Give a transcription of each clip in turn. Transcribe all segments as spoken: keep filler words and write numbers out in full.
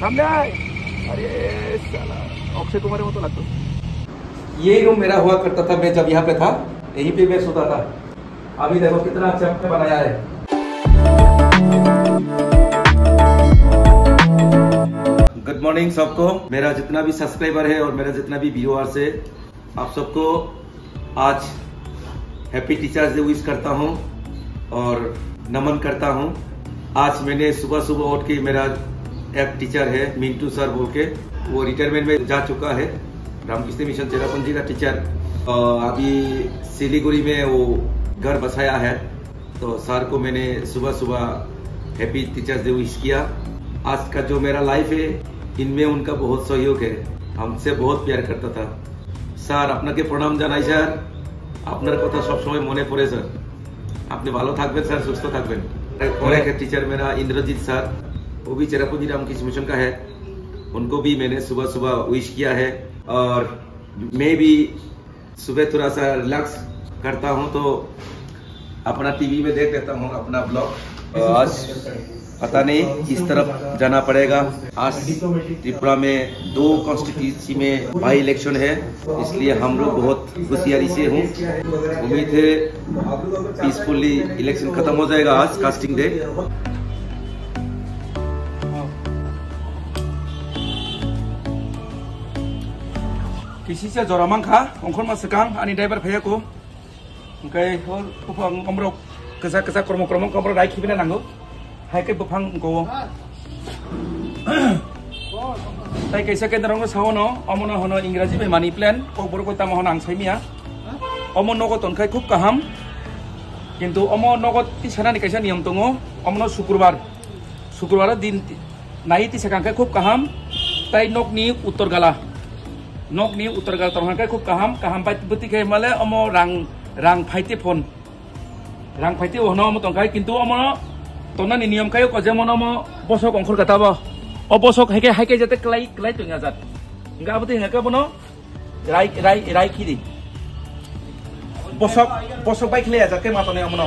सामने आए। अरे साला अक्षय कुमार में तो लगता। ये रूम मेरा हुआ करता था, मैं जब यहाँ पे था यहीं पे मैं सोता था। अभी देखो कितना अच्छा बनाया है। गुड मॉर्निंग सबको, मेरा जितना भी सब्सक्राइबर है और मेरा जितना भी व्यूअर्स है, आप सबको आज हैप्पी टीचर्स डे विश करता हूँ और नमन करता हूँ। आज मैंने सुबह सुबह उठ के, मेरा एक टीचर है मिंटू सर बोल के, वो रिटायरमेंट में जा चुका है, रामकृष्ण मिशन चेरापूंजी का टीचर। अभी सिलीगुड़ी में वो घर बसाया है, तो सर को मैंने सुबह सुबह हैप्पी टीचर्स डे विश किया। आज का जो मेरा लाइफ है इनमें उनका बहुत सहयोग है, हमसे बहुत प्यार करता था। सर আপনাকে প্রণাম জানাই স্যার, আপনার কথা সব সময় মনে পড়ে স্যার। আপনি ভালো থাকবেন স্যার, সুস্থ থাকবেন। और एक टीचर मेरा इंद्रजीत सर, वो भी चेरापूंजी रामकृष्ण मिशन का है, उनको भी मैंने सुबह सुबह विश किया है। और मैं भी सुबह थोड़ा सा रिलैक्स करता हूँ तो अपना टीवी में देख लेता हूँ अपना ब्लॉग। आज पता नहीं किस तरफ जाना पड़ेगा। आज त्रिपुरा में दो कॉन्स्टिट्यूंसी में बाई इलेक्शन है, इसलिए हम लोग बहुत होशियारी से हूँ। उम्मीद है पीसफुली इलेक्शन खत्म हो जाएगा आज कास्टिंग डे। किसी से जोरामांग खा अंखर मा सकांग आनी ड्राइवर भैया को ओंखाय बुफां अमरो कसा कसा क्रम क्रम कमरो राय खिबिना नांगौ हाय के बुफां को ताई कैसा के दरंग सावनो अमनो होनो इंग्राजी में मानी प्लान को बर को तामा होनो आं साइमिया अमो नगद अनखाय खूब काहाम, किंतु अमो नगद तिसानानि कैसा नियम दङो। अमनो शुक्रबार शुक्रबार दिन नाई तिसाखांखाय खूब काहाम, ताई नकनि उत्तर गाला नकनि उत्तर गाला तरहांखाय खूब काहाम काहाम बाय बतिखाय माले अमो रां रां फाइते फोन रां फाइते होनो अमो तंखाय, किंतु अमो तनानि नियम खायो कजेमन अमो बसक अंखर गाताबो अ बसक हायके हायके जाते क्लाइ क्लाइ तंगा जात इंगा बति हेका बनो राय राय राय खिरि बसक बसक बाइक ले जाते मातने अमनो।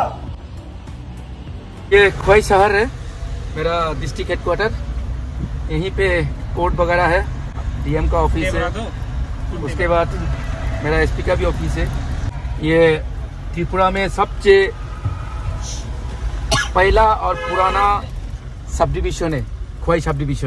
ये खोई शहर है मेरा डिस्ट्रिक्ट हेडक्वार्टर, यहीं पे कोर्ट वगैरह है, डीएम का ऑफिस है, उसके बाद मेरा एसपी का भी ऑफिस है। ये त्रिपुरा में सबसे पहला और पुराना सब डिविजन है, खोई सब डिविजन।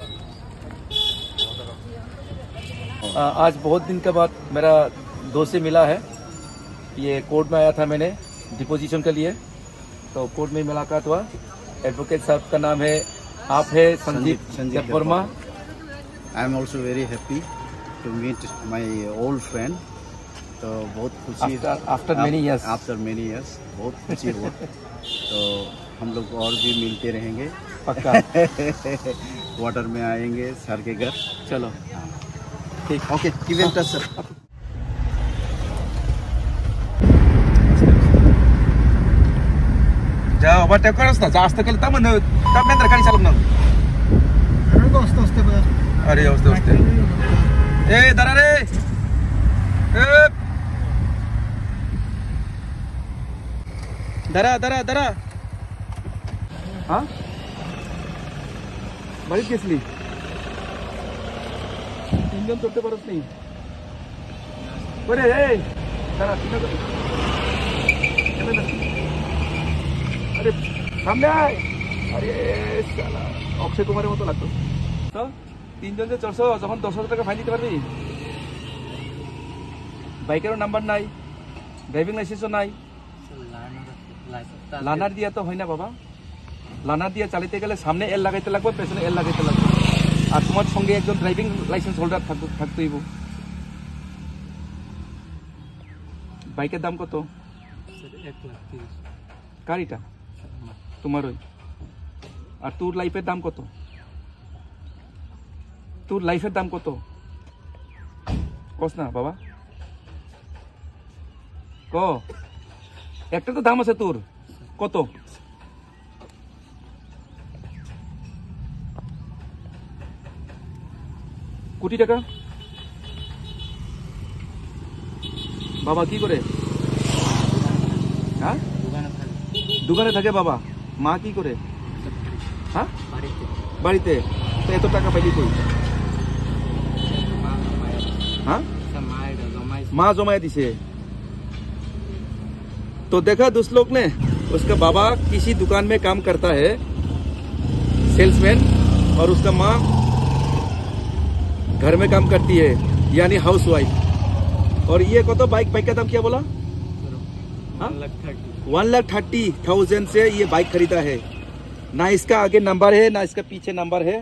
आज बहुत दिन के बाद मेरा दोस्त से मिला है, ये कोर्ट में आया था मैंने डिपोजिशन के लिए, तो कोर्ट में मुलाकात हुआ। एडवोकेट साहब का नाम है आप है Sandeep Sandeep Verma. I am also very happy to meet my old friend, तो बहुत खुशी after many years after many years बहुत खुशी हुआ। तो हम लोग और भी मिलते रहेंगे पक्का। क्वार्टर में आएंगे सर के घर। चलो ठीक, okay keep in touch sir. जाओ ओवरटेक करस ना, जास्त केलं तर म्हण तर नंतर गाडी चालवू ना। असते असते अरे असते असते ए दरा रे ए दरा दरा दरा हाँ बारीक घेतली तीन जण चोरते परत नाही बरे ए दरा तीन अरे सामने आए। अरे साला अक्षय कुमार मत लगता तो तीन जन चढ़स जखन दस हजार टाका फाइन दीते पारबी, बाइकेर नाम्बार नाई, ड्राइविंग लाइसेंस नाई, लानार दिया तो है ना बाबा, लानार दिया चालाते गेले सामने एल लागाइते लागबे पेছনে एल लागाइते लागबे, और तुम्हार संगे एकजन ड्राइविंग लाइसेंस होल्डार थाकते हইব। बाइकेर दाम कत? एक लाख तीस। गाड़ीटा तुम्हारोई, और তোর লাইফের দাম কত? তোর লাইফের দাম কত কস না বাবা, ক একটা তো দাম আছে তোর, কত? কোটি টাকা। বাবা কি করে? হ্যাঁ দোকানে থাকে বাবা। মা কি করে? হ্যাঁ বাড়িতে। তো এত টাকা পাইলি কই? हाँ माँ जमाया दिसे। तो देखा दोस्त लोग ने, उसका बाबा किसी दुकान में काम करता है, सेल्समैन, और उसका माँ घर में काम करती है, यानी हाउस वाइफ। और ये को तो बाइक बाइक का दाम क्या बोला? वन लाख थर्टी थाउजेंड से ये बाइक खरीदा है। ना इसका आगे नंबर है ना इसका पीछे नंबर है।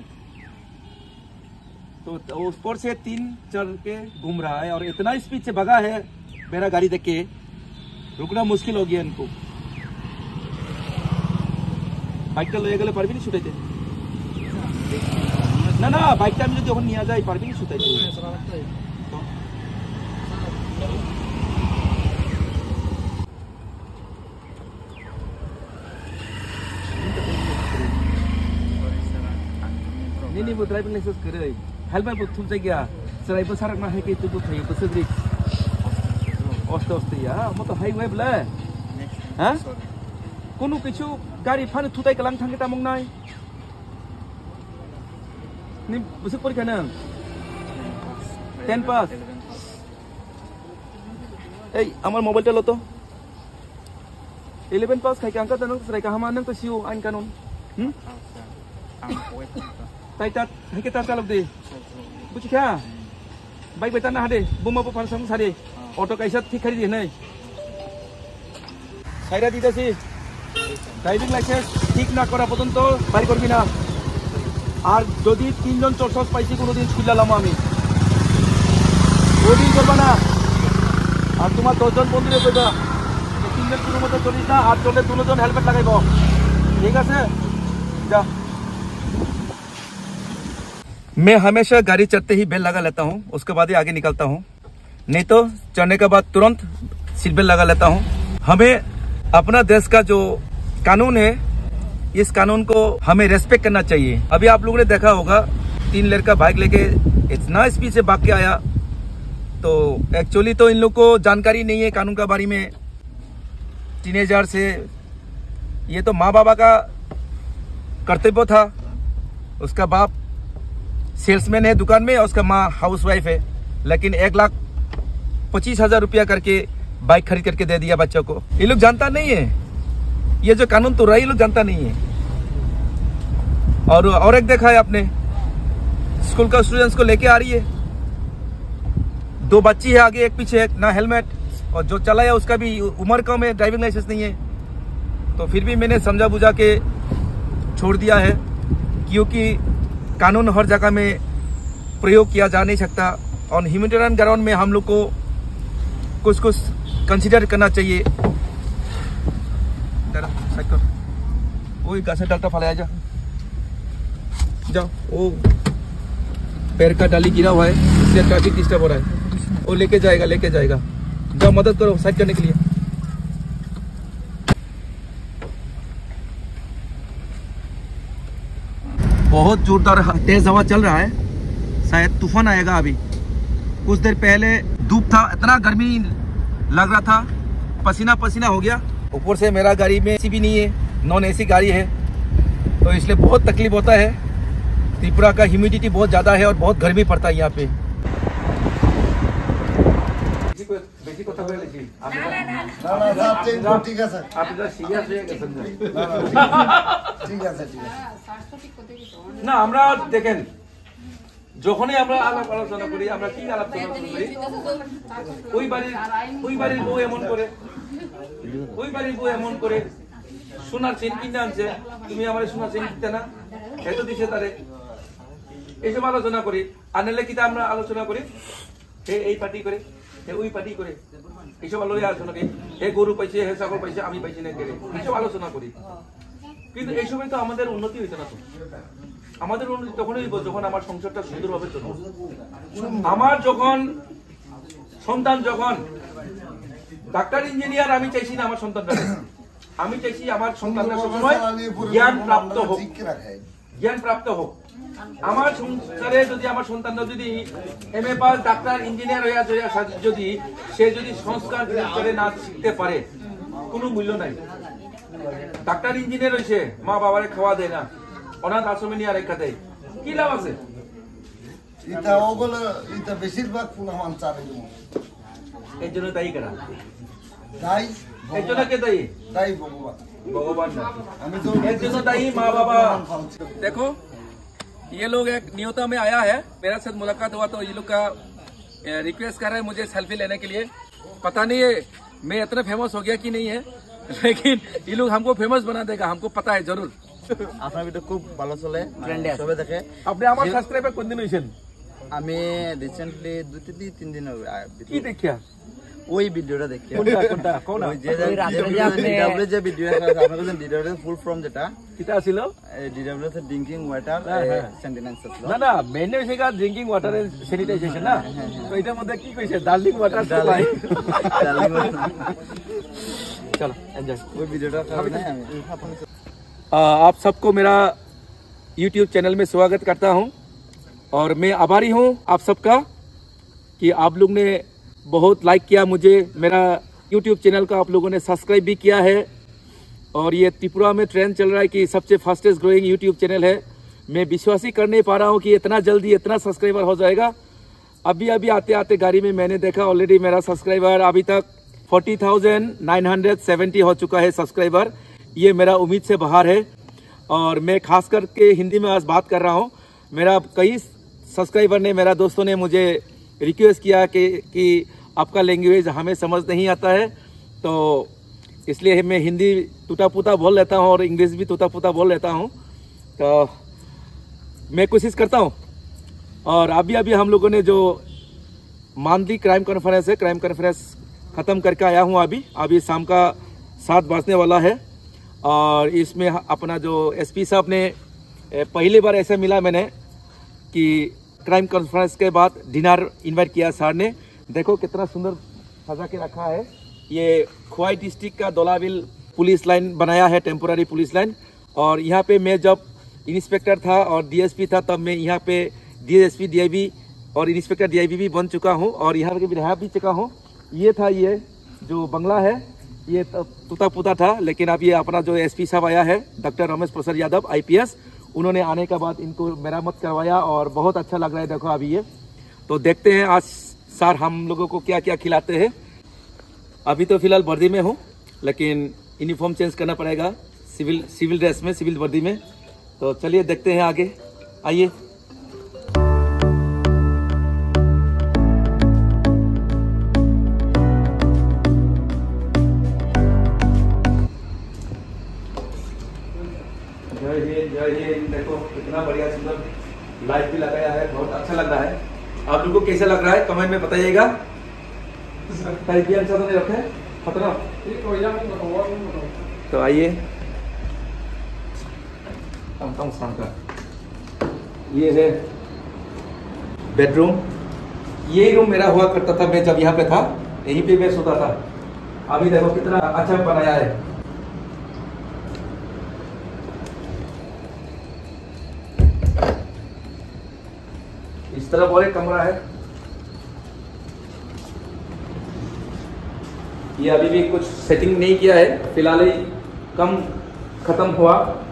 तो ऊपर से तीन चल के घूम रहा है और इतना स्पीड से भगा है मेरा गाड़ी देख के, रुकना मुश्किल हो गया इनको। बाइक टा लगे गले पारबी नहीं छुटाइते ना ना बाइक टा जो যখন নিয়ে যায় পারবি না ছুটাইতে। नहीं नहीं वो ड्राइविंग लाइसेंस करे हेलमेट वो तुम गया सराय बसारक ना है कि तू थायो बसग्री अस्त अस्त या म तो हाईवे बले हां कोनो किछु गाड़ी फानो थुताय कलां थांगे तामंग नाय नि बसक परीक्षा नों टेन पास ए আমার মোবাইলটা লো তো इलेवन पास खाय कांका तनों सराय का हमा नों तो सिउ आइन कानून हम ताई तात है ता चालक दे बुझी क्या बाइक बेटा ना हादे बुमा बो फान सामु सादे ऑटो कैसा ठीक खरी दे नै साइडा दिदासी ड्राइविंग लाइसेंस ठीक ना करा পর্যন্ত বাড়ি করবি না। আর যদি তিনজন চোরসস পাইছি কোনোদিন ছুইলালাম আমি ওদিন করবা না। আর তোমার দশজন বন্ধুরে কইবা তিনজন কোনো মতো চলিস না, আর চলে দুজন হেলমেট লাগাইব, ঠিক আছে? যা। मैं हमेशा गाड़ी चढ़ते ही बेल लगा लेता हूँ, उसके बाद ही आगे निकलता हूँ, नहीं तो चढ़ने के बाद तुरंत सीट बेल्ट लगा लेता हूँ। हमें अपना देश का जो कानून है, इस कानून को हमें रेस्पेक्ट करना चाहिए। अभी आप लोगों ने देखा होगा तीन लड़का बाइक लेके इतना स्पीड से भाग के आया, तो एक्चुअली तो इन लोग को जानकारी नहीं है कानून का बारे में। टीनेजर से ये तो माँ बाबा का कर्तव्य था। उसका बाप सेल्समैन है दुकान में और उसका माँ हाउस वाइफ है, लेकिन एक लाख पच्चीस हजार रुपया करके बाइक खरीद करके दे दिया बच्चों को। ये लोग जानता नहीं है, ये जो कानून तो रहा ये लोग जानता नहीं है। और और एक देखा है आपने, स्कूल का स्टूडेंट्स को लेके आ रही है, दो बच्ची है आगे एक पीछे, एक ना हेलमेट, और जो चलाया उसका भी उम्र कम है, ड्राइविंग लाइसेंस नहीं है। तो फिर भी मैंने समझा बुझा के छोड़ दिया है, क्योंकि कानून हर जगह में प्रयोग किया जा नहीं सकता और ह्यूमैनिटेरियन ग्राउंड में हम लोग को कुछ कुछ कंसीडर करना चाहिए। वही गाछ डालता फलाया जा जाओ, वो पैर का डाली गिरा हुआ है इसलिए ट्रैफिक डिस्टर्ब हो रहा है। वो लेके जाएगा लेके जाएगा जाओ, मदद करो साइड करने के लिए। बहुत जोरदार तेज हवा चल रहा है, शायद तूफान आएगा। अभी कुछ देर पहले धूप था, इतना गर्मी लग रहा था, पसीना पसीना हो गया। ऊपर से मेरा गाड़ी में एसी भी नहीं है, नॉन एसी गाड़ी है, तो इसलिए बहुत तकलीफ होता है। त्रिपुरा का ह्यूमिडिटी बहुत ज़्यादा है और बहुत गर्मी पड़ता है यहाँ पे। না আমরা দেখেন যখনই আমরা আলাপ আলোচনা করি, আমরা কি আলাপ আলোচনা করি, ওই বাড়ির ওই বাড়ির বউ এমন করে, ওই বাড়ির বউ এমন করে, সোনার চেন কিনে আনছে, তুমি আমার সোনার চেন কিনতে না, এত দিছে তারে, এইসব আলোচনা করি। আনলে কি আমরা আলোচনা করি হে এই পার্টি করে, হে ওই পার্টি করে, এইসব আলোচনা করি। হে গরু পাইছে, হে ছাগল পাইছে, আমি পাইছি না কেড়ে, এইসব আলোচনা করি। কিন্তু এই সময় তো আমাদের উন্নতি হইতো না। তো আমাদের উন্নতি তখনই হইব যখন আমার সংসারটা সুন্দরভাবে চলবে। আমার যখন সন্তান যখন ডাক্তার ইঞ্জিনিয়ার, আমি চাইছি না আমার সন্তানটা, আমি চাইছি আমার সন্তানটা সবসময় জ্ঞান প্রাপ্ত হোক, জ্ঞান প্রাপ্ত হোক। আমার সংসারে যদি আমার সন্তানরা যদি এম এ পাস ডাক্তার ইঞ্জিনিয়ার হয়ে যদি সে যদি সংস্কার করে না শিখতে পারে, কোনো মূল্য নাই। ডাক্তার ইঞ্জিনিয়ার হয়েছে, মা বাবারে খাওয়া দেয় না, অনাথ আশ্রমে নিয়ে রেখা দেয়, কি লাভ আছে এটা ওগুলো এটা বেশিরভাগ ফুলামান চালে এর জন্য দায়ী কারা তাই এর জন্য কে দায়ী তাই ভগবান भगवान আমি তো एक दिन दाई माँ बाबा देखो ये लोग एक न्योता में आया है मेरा साथ मुलाकात हुआ तो ये लोग का रिक्वेस्ट कर रहे हैं मुझे सेल्फी लेने के लिए पता नहीं है मैं इतना फेमस हो गया कि नहीं है लेकिन ये लोग हमको फेमस बना देगा हमको पता है जरूर আপনার ভিডিও খুব ভালো চলে সবে দেখে আপনি আমার সাবস্ক্রাইবার কোন দিন হইছেন আমি রিসেন্টলি দুই থেকে তিন দিন হবে কি দেখিয়া ওই ভিডিওটা দেখে কোনটা কোনটা কোন ওই যে ডিডব্লিউ যে ভিডিও আছে আপনারা জানেন ডিডব্লিউ ফুল ফর্ম যেটা কিটা ছিল ডিডব্লিউ তে ড্রিঙ্কিং ওয়াটার সেন্টেন্স আছে না না মেইনলি সেটা ড্রিঙ্কিং ওয়াটার এর স্যানিটাইজেশন না তো এটার মধ্যে কি কইছে darling water supply darling water চলো এনজয় ওই ভিডিওটা কারণে আমি আপনাদের आप सबको मेरा YouTube चैनल में स्वागत करता हूं और मैं आभारी हूं आप सबका कि आप लोग ने बहुत लाइक किया मुझे मेरा YouTube चैनल का आप लोगों ने सब्सक्राइब भी किया है और ये त्रिपुरा में ट्रेंड चल रहा है कि सबसे फास्टेस्ट ग्रोइंग YouTube चैनल है मैं विश्वास ही कर नहीं पा रहा हूं कि इतना जल्दी इतना सब्सक्राइबर हो जाएगा अभी अभी आते आते गाड़ी में मैंने देखा ऑलरेडी मेरा सब्सक्राइबर अभी तक forty thousand nine hundred seventy हो चुका है सब्सक्राइबर ये मेरा उम्मीद से बाहर है और मैं खास करके हिंदी में आज बात कर रहा हूँ मेरा कई सब्सक्राइबर ने मेरा दोस्तों ने मुझे रिक्वेस्ट किया कि कि आपका लैंग्वेज हमें समझ नहीं आता है तो इसलिए मैं हिंदी टूटा फूटा बोल लेता हूँ और इंग्लिश भी टूटा फूटा बोल लेता हूँ तो मैं कोशिश करता हूँ और अभी अभी हम लोगों ने जो मानदी क्राइम कॉन्फ्रेंस है क्राइम कॉन्फ्रेंस ख़त्म करके आया हूँ अभी अभी शाम का सात बजने वाला है और इसमें अपना जो एसपी साहब ने पहली बार ऐसा मिला मैंने कि क्राइम कॉन्फ्रेंस के बाद डिनर इनवाइट किया सर ने देखो कितना सुंदर सजा के रखा है ये खोवाई डिस्ट्रिक्ट का दोलाविल पुलिस लाइन बनाया है टेम्पोररी पुलिस लाइन और यहाँ पे मैं जब इंस्पेक्टर था और डीएसपी था तब मैं यहाँ पे डीएसपी डीआईबी और इंस्पेक्टर डीआईबी भी बन चुका हूँ और यहाँ के भी रहा भी चुका हूँ ये था ये जो बंगला है ये टूटा फूटा था लेकिन अब ये अपना जो एसपी साहब आया है डॉक्टर रमेश प्रसाद यादव आईपीएस उन्होंने आने के बाद इनको मरम्मत करवाया और बहुत अच्छा लग रहा है देखो अभी ये तो देखते हैं आज सर हम लोगों को क्या क्या खिलाते हैं अभी तो फिलहाल वर्दी में हूँ लेकिन यूनिफॉर्म चेंज करना पड़ेगा सिविल सिविल ड्रेस में सिविल वर्दी में तो चलिए देखते हैं आगे आइए जय हिंद जय हिंद देखो कितना बढ़िया सुंदर लाइट भी लगाया है बहुत अच्छा लग रहा है आप लोगों को कैसा लग रहा है कमेंट में बताइएगा रखे खतरा तो आइए ये है बेडरूम ये रूम मेरा हुआ करता था मैं जब यहाँ पे था यहीं पे मैं सोता था अभी देखो कितना अच्छा बनाया है इस तरफ और एक कमरा है ये अभी भी कुछ सेटिंग नहीं किया है फिलहाल ही कम खत्म हुआ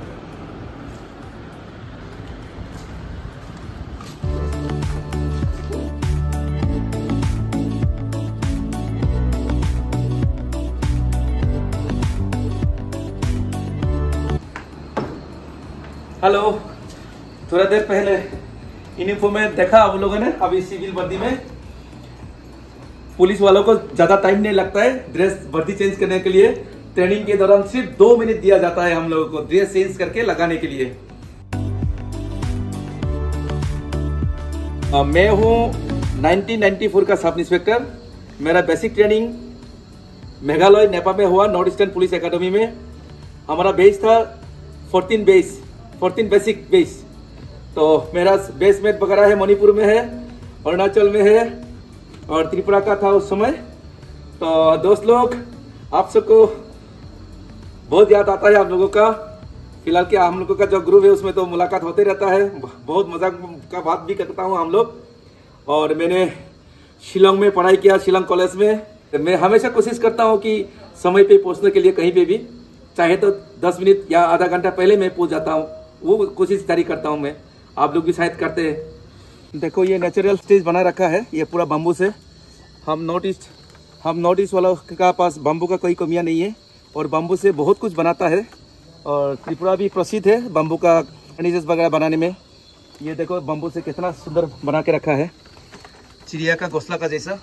हेलो थोड़ा देर पहले यूनिफॉर्म में देखा आप लोगों ने अभी सिविल वर्दी में पुलिस वालों को ज्यादा टाइम नहीं लगता है ड्रेस वर्दी चेंज करने के लिए ट्रेनिंग के दौरान सिर्फ दो मिनट दिया जाता है हम लोगों को ड्रेस चेंज करके लगाने के लिए आ, मैं हूं नाइनटीन नाइंटी फोर का सब इंस्पेक्टर मेरा बेसिक ट्रेनिंग मेघालय नेपा में हुआ नॉर्थ ईस्टर्न पुलिस एकेडमी में हमारा बेस था fourteen base fourteen basic base तो मेरा बेसमेंट वगैरह है मणिपुर में है अरुणाचल में है और त्रिपुरा का था उस समय तो दोस्त लोग आप सबको बहुत याद आता है आप लोगों का फिलहाल क्या हम लोगों का जो ग्रुप है उसमें तो मुलाकात होते रहता है बहुत मजाक का बात भी करता हूँ हम लोग और मैंने शिलोंग में पढ़ाई किया शिलोंग कॉलेज में मैं हमेशा कोशिश करता हूँ कि समय पे पहुँचने के लिए कहीं पे भी चाहे तो दस मिनट या आधा घंटा पहले मैं पहुँच जाता हूँ वो कोशिश जारी करता हूँ मैं आप लोग भी शायद करते हैं। देखो ये नेचुरल स्टेज बना रखा है, ये पूरा बम्बू से। हम नॉर्थ ईस्ट हम नॉर्थ ईस्ट वालों का पास बम्बू का कोई कमियां नहीं है और बम्बू से बहुत कुछ बनाता है। और त्रिपुरा भी प्रसिद्ध है बम्बू का फर्नीचर्स वगैरह बनाने में। ये देखो बम्बू से कितना सुंदर बना के रखा है, चिड़िया का घोंसला का जैसा।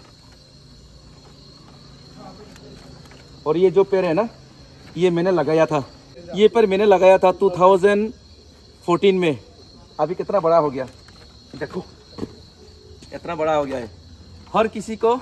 और ये जो पेड़ है ना, ये मैंने लगाया था, ये पेड़ मैंने लगाया था दो हज़ार चौदह में। अभी कितना बड़ा हो गया, देखो इतना बड़ा हो गया है। हर किसी को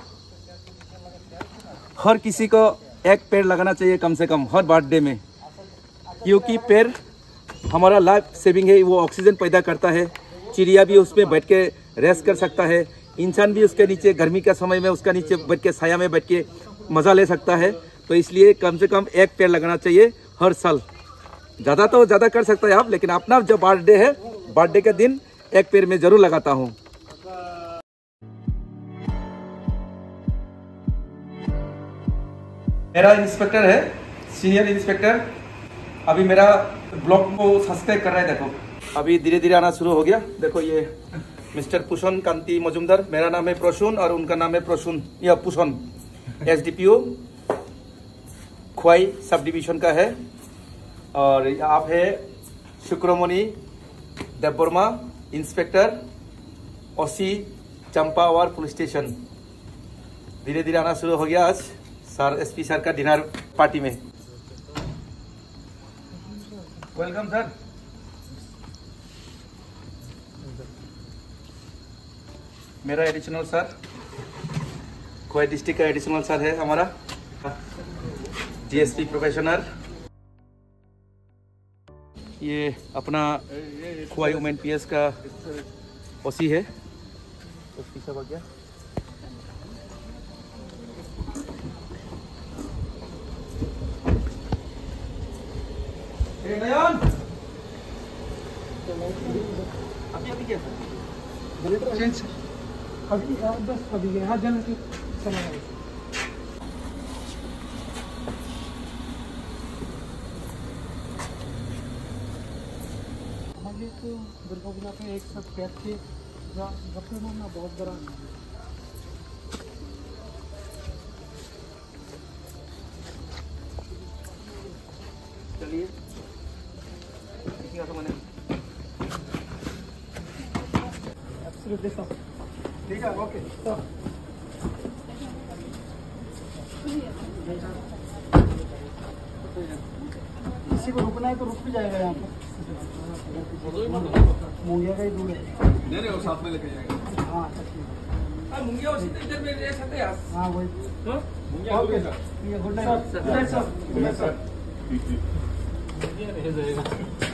हर किसी को एक पेड़ लगाना चाहिए कम से कम हर बर्थडे में, क्योंकि पेड़ हमारा लाइफ सेविंग है। वो ऑक्सीजन पैदा करता है, चिड़िया भी उसमें बैठ के रेस्ट कर सकता है, इंसान भी उसके नीचे गर्मी के समय में उसका नीचे बैठ के साया में बैठ के मज़ा ले सकता है। तो इसलिए कम से कम एक पेड़ लगाना चाहिए हर साल। ज़्यादा तो ज़्यादा कर सकता है आप, लेकिन अपना जब बर्थडे है, बर्थडे के दिन एक पेड़ में ज़रूर लगाता हूँ। मेरा इंस्पेक्टर है, सीनियर इंस्पेक्टर, अभी मेरा ब्लॉग को सब्सक्राइब कर रहा है। देखो अभी धीरे धीरे आना शुरू हो गया। देखो ये मिस्टर पुषण कांति मजुमदार, मेरा नाम है प्रसून और उनका नाम है प्रसून या Pushan. S D P O Khowai sub division का है। और आप है Shukramani Debbarma, inspector OC Champahour police station. धीरे धीरे आना शुरू हो गया आज सर एसपी सर का डिनर पार्टी में। Welcome sir. मेरा एडिशनल सर खोवाई डिस्ट्रिक्ट का एडिशनल सर है हमारा, जीएसपी प्रोफेशनल। ये अपना खोवाई वुमेन पीएस का ओसी है, ओसी सब आ गया। नयन अभी अभी क्या चेंज अभी दस अभी यहाँ जन की समय हमारे तो दुर्गा पूजा पे एक साथ कैद के गप्पे मारना बहुत बड़ा। चलिए ठीक है, ओके। किसी को रुकना है तो रुक भी जाएगा यहाँ पर। मुंगिया का ही दूर है, नहीं नहीं, साथ में लेके जाएंगे। हाँ अच्छा, मुंगिया उसी इधर में ले सकते हैं। हाँ वही, okay sir, good night sir. Good night sir.